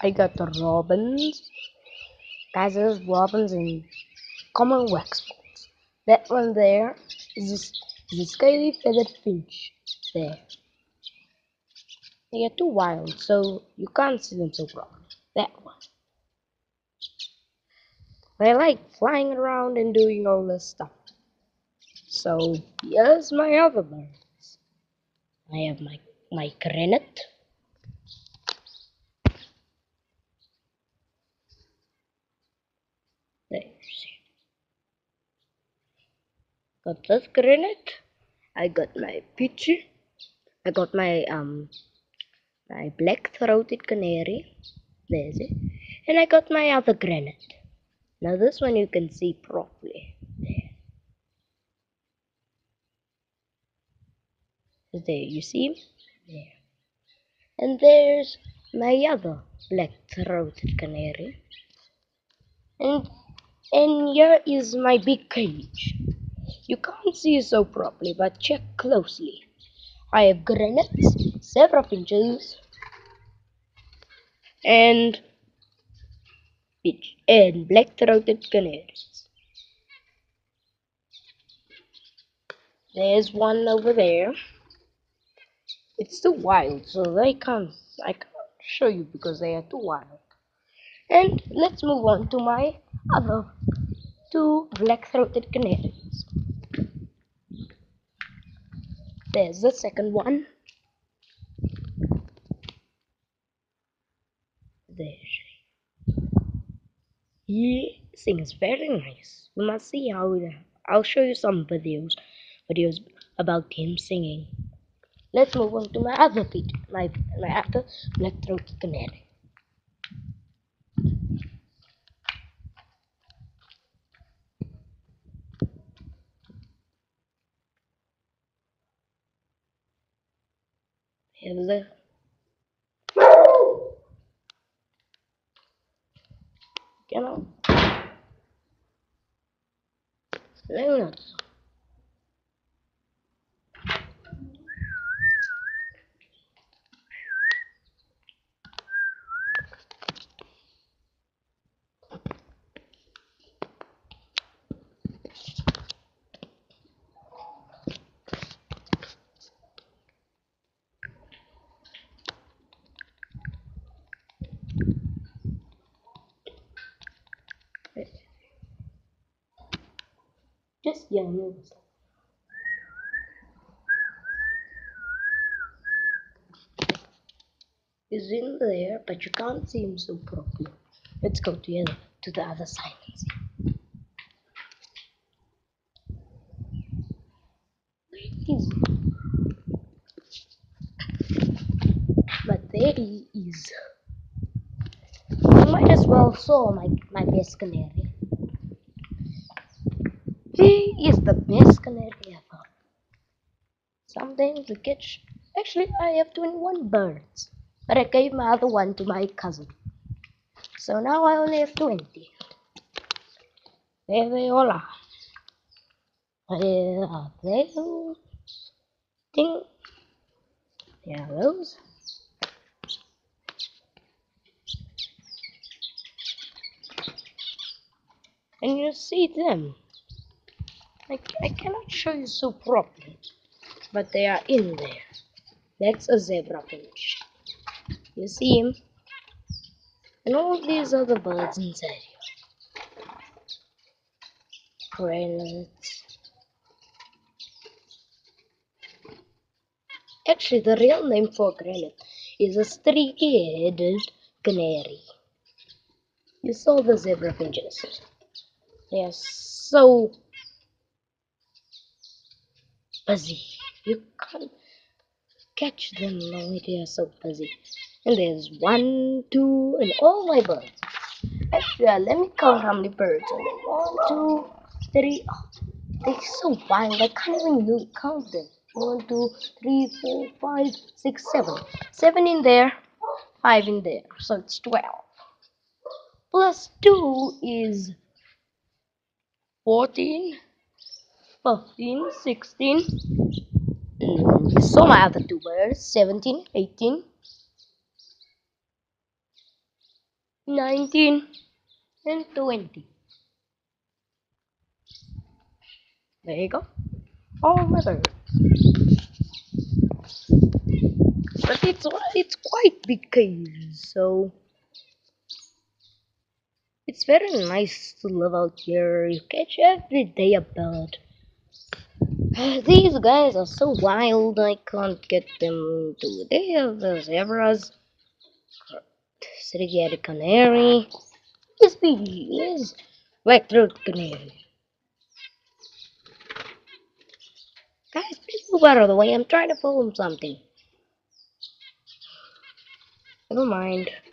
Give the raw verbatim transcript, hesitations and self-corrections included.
I got the robins, buzzards, robins, and common waxbills. That one there is this, is a scaly feathered finch. There. They are too wild, so you can't see them so properly. That one. They like flying around and doing all this stuff. So here's my other birds. I have my my granite. There you see. Got this granite. I got my peachy. I got my um my black-throated canary. There's it. And I got my other granite. Now this one you can see properly. There. There, you see him? There. And there's my other black-throated canary. And and here is my big cage. You can't see it so properly, but check closely. I have granites, zebra finches, and and black-throated canaries. There's one over there. It's too wild, so they can't. I can't show you because they are too wild. And let's move on to my other two black-throated canaries. There's the second one. There. He sings very nice. You must see how. I'll show you some videos, videos about him singing. Let's move on to my other feet, my my other black-throated canary. Here's the. Can I? No, just young. He's in there, but you can't see him so properly. Let's go together to the other side and see. There he is. But there he is. You might as well saw my, my best canary. He is the best canary ever. Sometimes we catch. Actually, I have twenty-one birds, but I gave my other one to my cousin. So now I only have twenty. There they all are. There are those. Ding. There are those. And you see them. I, I cannot show you so properly, but they are in there. That's a zebra finch. You see him? And all these other birds inside here. Cranettes. Actually, the real name for granite is a streaky-headed canary. You saw the zebra finches. They are so busy. You can't catch them now. They are so busy. And there's one, two, and all my birds. Actually, uh, let me count how many birds are there. One, two, three. Oh, they're so wild. I can't even count them. One, two, three, four, five, six, seven. Seven in there, five in there. So it's twelve. Plus two is fourteen, fifteen, sixteen. Mm, so my other two birds, seventeen, eighteen, nineteen, and twenty. There you go. All my birds. But it's it's quite big cave, so it's very nice to live out here. You catch every day a bird. These guys are so wild, I can't get them to. They have the zebras, city at canary. Yes, please. White-throat canary. Guys, please move out of the way. I'm trying to film something. Never mind.